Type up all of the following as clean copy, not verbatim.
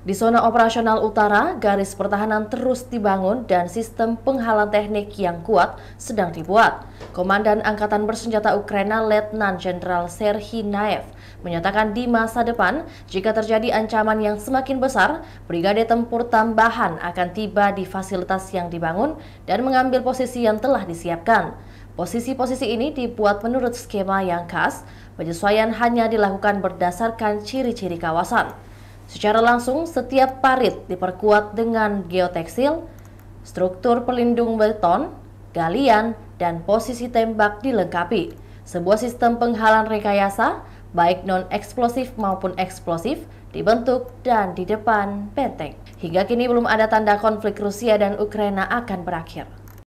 Di zona operasional utara, garis pertahanan terus dibangun dan sistem penghalang teknik yang kuat sedang dibuat. Komandan Angkatan Bersenjata Ukraina Letnan Jenderal Serhiy Naev menyatakan di masa depan, jika terjadi ancaman yang semakin besar, brigade tempur tambahan akan tiba di fasilitas yang dibangun dan mengambil posisi yang telah disiapkan. Posisi-posisi ini dibuat menurut skema yang khas, penyesuaian hanya dilakukan berdasarkan ciri-ciri kawasan. Secara langsung, setiap parit diperkuat dengan geoteksil, struktur pelindung beton, galian, dan posisi tembak dilengkapi. Sebuah sistem penghalang rekayasa, baik non-eksplosif maupun eksplosif, dibentuk dan di depan benteng. Hingga kini belum ada tanda konflik Rusia dan Ukraina akan berakhir.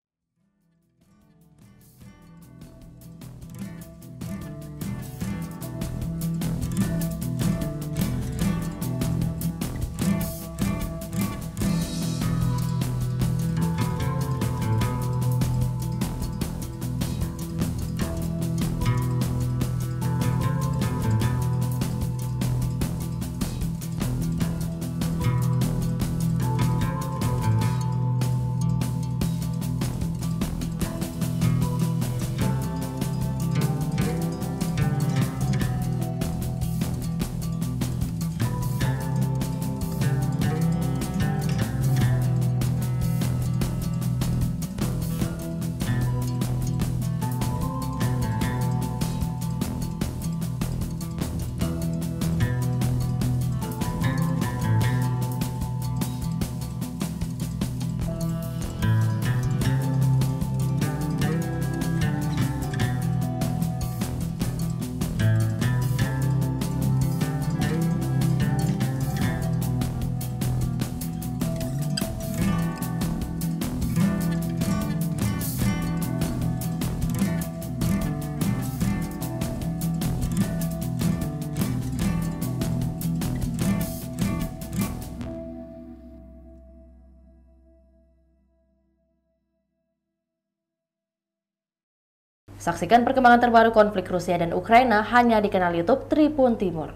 Saksikan perkembangan terbaru konflik Rusia dan Ukraina hanya di kanal YouTube Tribun Timur.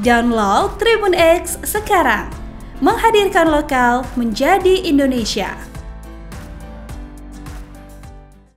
Download Tribun X sekarang, menghadirkan lokal menjadi Indonesia.